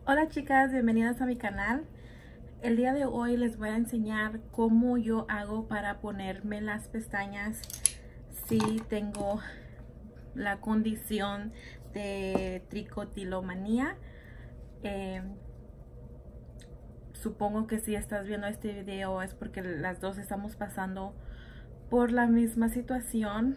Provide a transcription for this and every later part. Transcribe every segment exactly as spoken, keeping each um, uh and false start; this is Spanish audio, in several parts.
Hola chicas, bienvenidas a mi canal. El día de hoy les voy a enseñar cómo yo hago para ponerme las pestañas si tengo la condición de tricotilomanía. Eh, supongo que si estás viendo este video es porque las dos estamos pasando por la misma situación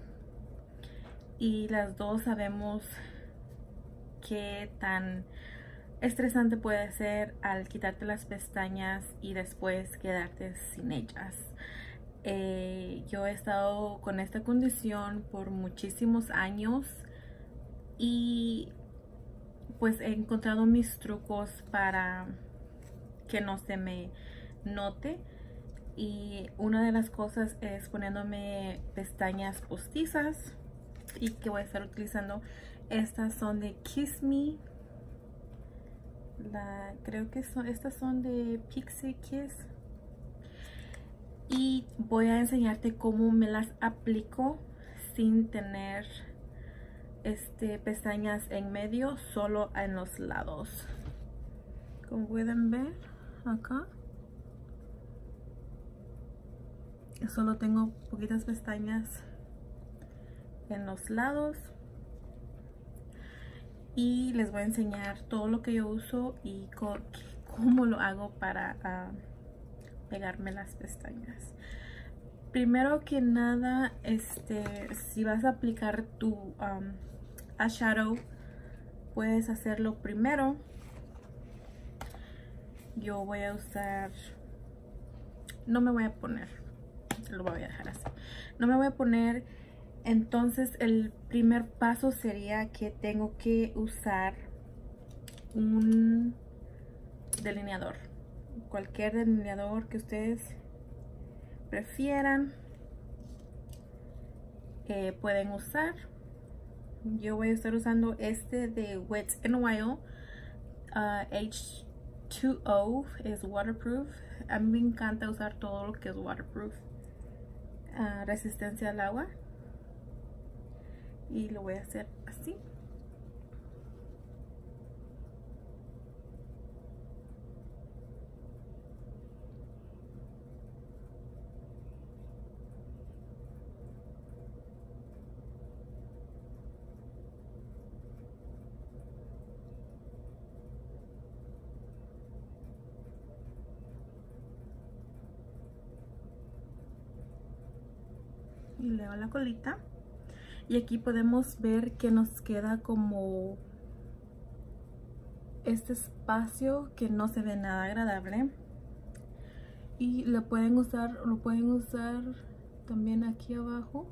y las dos sabemos qué tan estresante puede ser al quitarte las pestañas y después quedarte sin ellas. Eh, yo he estado con esta condición por muchísimos años y pues he encontrado mis trucos para que no se me note, y una de las cosas es poniéndome pestañas postizas, y que voy a estar utilizando estas son de Kiss Me. La, creo que son, estas son de Pixie Kiss, y voy a enseñarte cómo me las aplico sin tener este pestañas en medio, solo en los lados. Como pueden ver acá, solo tengo poquitas pestañas en los lados. Y les voy a enseñar todo lo que yo uso y cómo lo hago para uh, pegarme las pestañas. Primero que nada, este, si vas a aplicar tu um, eyeshadow, puedes hacerlo primero. Yo voy a usar, no me voy a poner, lo voy a dejar así, no me voy a poner. Entonces el primer paso sería que tengo que usar un delineador, cualquier delineador que ustedes prefieran, eh, pueden usar. Yo voy a estar usando este de Wet n Wild, uh, H dos O, es waterproof. A mí me encanta usar todo lo que es waterproof, uh, resistencia al agua. Y lo voy a hacer así. Y le doy la colita. Y aquí podemos ver que nos queda como este espacio que no se ve nada agradable. Y lo pueden usar, lo pueden usar también aquí abajo.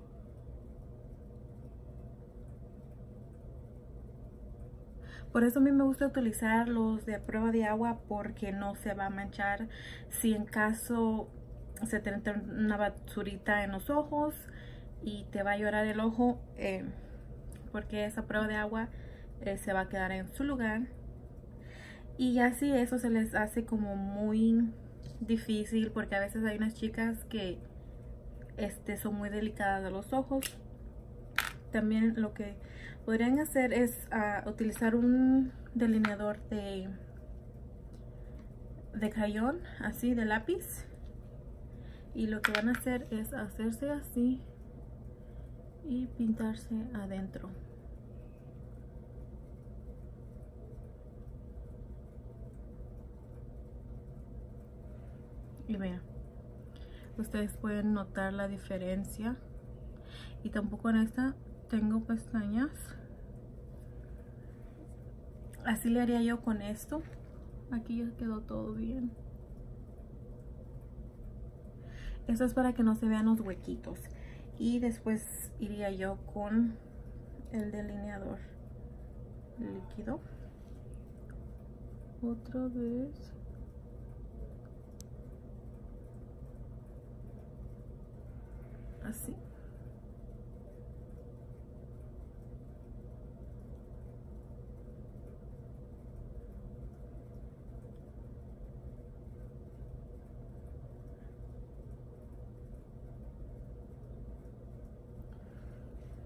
Por eso a mí me gusta utilizar los de prueba de agua, porque no se va a manchar si en caso se te entra una basurita en los ojos y te va a llorar el ojo, eh, porque esa prueba de agua eh, se va a quedar en su lugar. Y así eso se les hace como muy difícil, porque a veces hay unas chicas que este, son muy delicadas de los ojos. También lo que podrían hacer es uh, utilizar un delineador de, de crayón, así de lápiz. Y lo que van a hacer es hacerse así y pintarse adentro. Y vean, ustedes pueden notar la diferencia. Y tampoco en esta tengo pestañas. Así le haría yo con esto. Aquí ya quedó todo bien. Esto es para que no se vean los huequitos. Y después iría yo con el delineador líquido. Otra vez. Así.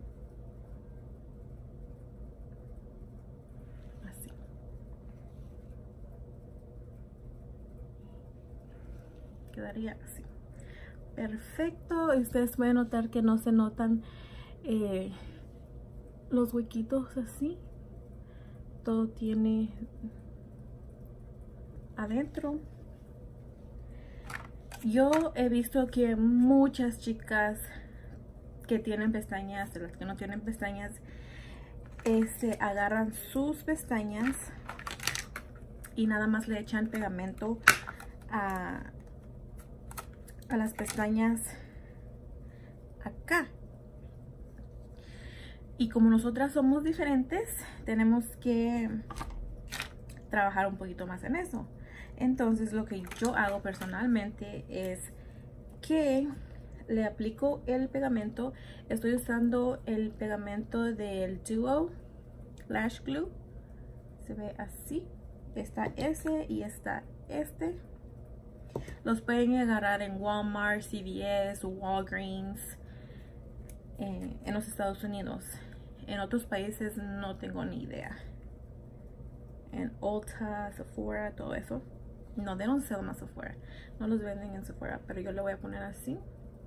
Así. quedaría así. Perfecto. Y ustedes pueden notar que no se notan eh, los huequitos así. Todo tiene adentro. Yo he visto que muchas chicas que tienen pestañas, de las que no tienen pestañas, este, agarran sus pestañas y nada más le echan pegamento a, a las pestañas acá. Y como nosotras somos diferentes, tenemos que trabajar un poquito más en eso. Entonces lo que yo hago personalmente es que le aplico el pegamento. Estoy usando el pegamento del Duo Lash Glue. Se ve así. Está ese y está este. Los pueden agarrar en Walmart, C V S, Walgreens, eh, en los Estados Unidos. En otros países no tengo ni idea. En Ulta, Sephora, todo eso. No, they don't sell más Sephora. No los venden en Sephora, pero yo le voy a poner así.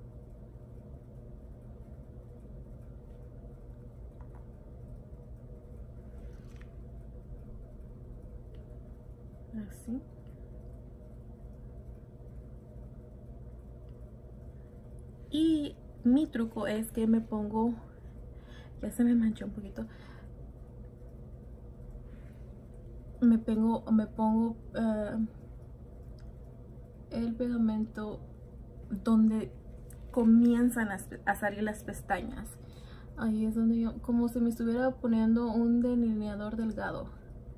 Así. Y mi truco es que me pongo, ya se me manchó un poquito, me pongo, me pongo uh, el pegamento donde comienzan a, a salir las pestañas. Ahí es donde yo, como si me estuviera poniendo un delineador delgado.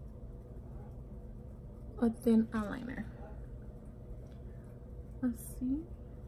A thin eyeliner. Así.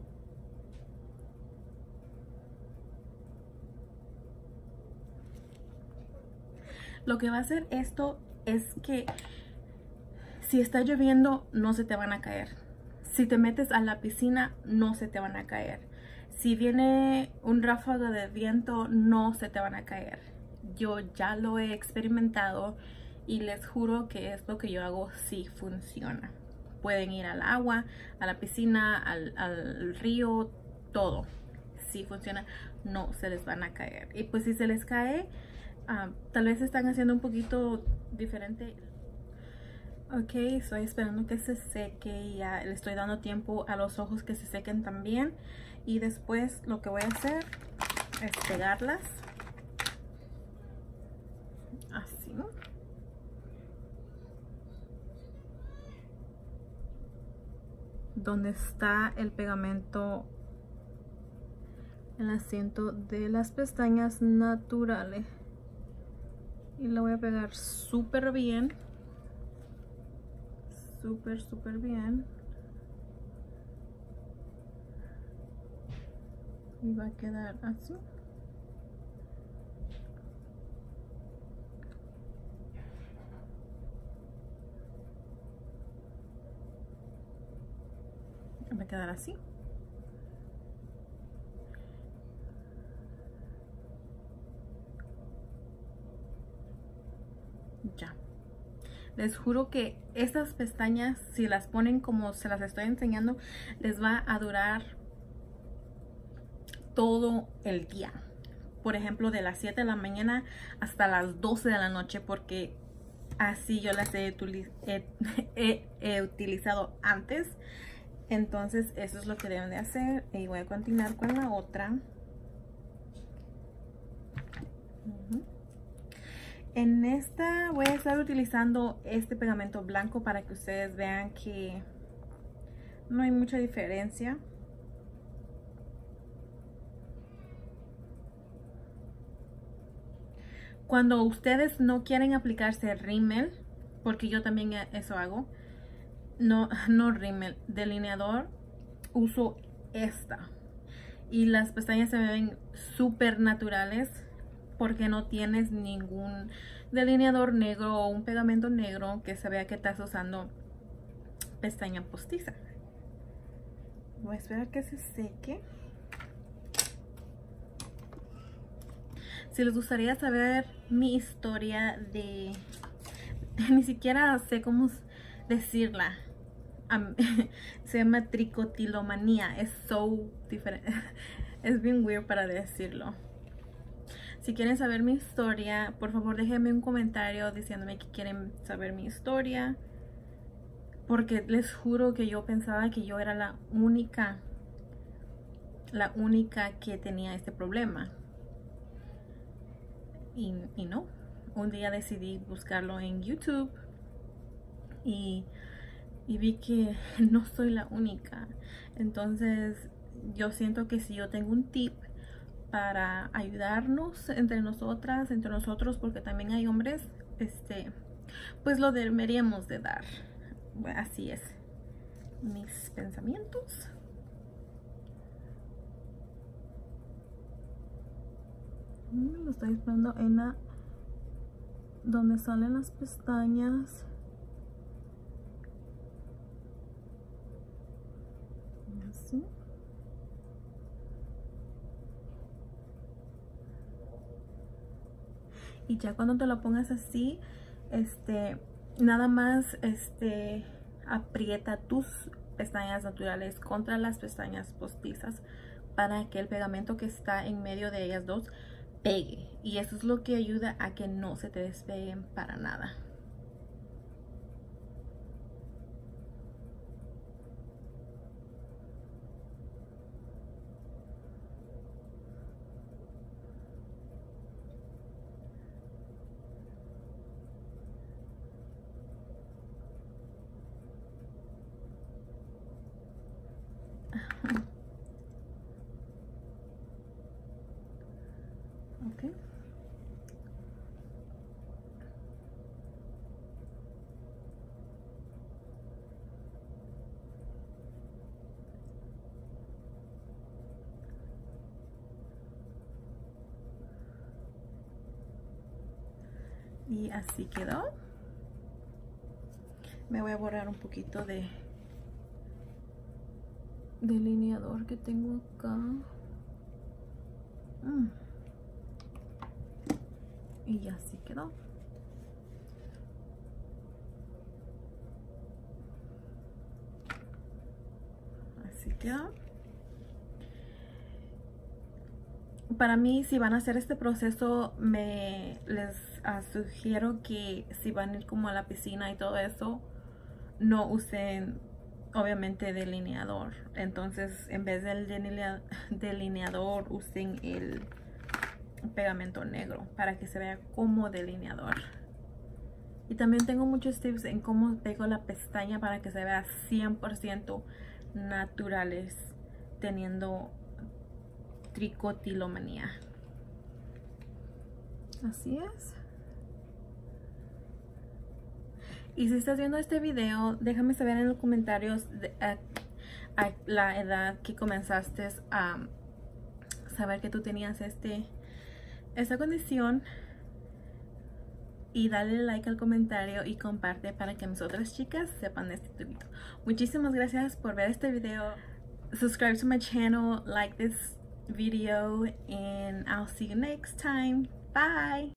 Lo que va a hacer esto es que si está lloviendo no se te van a caer. Si te metes a la piscina no se te van a caer. Si viene un ráfago de viento no se te van a caer. Yo ya lo he experimentado y les juro que esto que yo hago sí funciona. Pueden ir al agua, a la piscina, al, al río, todo. Sí funciona, no se les van a caer. Y pues si se les cae, uh, tal vez están haciendo un poquito diferente. Ok, estoy esperando que se seque y ya le estoy dando tiempo a los ojos que se sequen también. Y después lo que voy a hacer es pegarlas. Así. Donde está el pegamento, el asiento de las pestañas naturales. Y lo voy a pegar súper bien. Súper, súper bien. Y va a quedar así. Va a quedar así. Ya. Les juro que estas pestañas, si las ponen como se las estoy enseñando, les va a durar todo el día. Por ejemplo, de las siete de la mañana hasta las doce de la noche, porque así yo las he, he, he, he utilizado antes. Entonces eso es lo que deben de hacer. Y voy a continuar con la otra. Uh-huh. En esta voy a estar utilizando este pegamento blanco para que ustedes vean que no hay mucha diferencia. Cuando ustedes no quieren aplicarse rímel, porque yo también eso hago, no, no rímel, delineador, uso esta. Y las pestañas se ven súper naturales porque no tienes ningún delineador negro o un pegamento negro que se vea que estás usando pestaña postiza. Voy a esperar que se seque. Si les gustaría saber mi historia de... ni siquiera sé cómo decirla. um, se llama tricotilomanía. Es so diferente. Es bien weird para decirlo. Si quieren saber mi historia, por favor déjenme un comentario diciéndome que quieren saber mi historia. Porque les juro que yo pensaba que yo era la única, la única que tenía este problema. Y, y no. Un día decidí buscarlo en YouTube. Y, y vi que no soy la única. Entonces yo siento que si yo tengo un tip para ayudarnos entre nosotras, entre nosotros, porque también hay hombres, este, pues lo deberíamos de dar. Bueno, así es mis pensamientos. Lo estoy esperando en la donde salen las pestañas. Así. Y ya cuando te lo pongas así, este, nada más, este, aprieta tus pestañas naturales contra las pestañas postizas para que el pegamento que está en medio de ellas dos pegue. Y eso es lo que ayuda a que no se te despeguen para nada. Okay. Y así quedó. Me voy a borrar un poquito de delineador que tengo acá. Mm. Y así quedó. Así quedó. Para mí, si van a hacer este proceso, me les uh, sugiero que si van a ir como a la piscina y todo eso, no usen obviamente delineador. Entonces, en vez del delinea delineador, usen el pegamento negro para que se vea como delineador. Y también tengo muchos tips en cómo pego la pestaña para que se vea cien por ciento naturales, teniendo tricotilomanía. Así es. Y si estás viendo este video, déjame saber en los comentarios de, a, a la edad que comenzaste a saber que tú tenías este esta condición, y dale like al comentario y comparte para que mis otras chicas sepan de este truquito. Muchísimas gracias por ver este video. Subscribe to my channel, like this video, and I'll see you next time. Bye.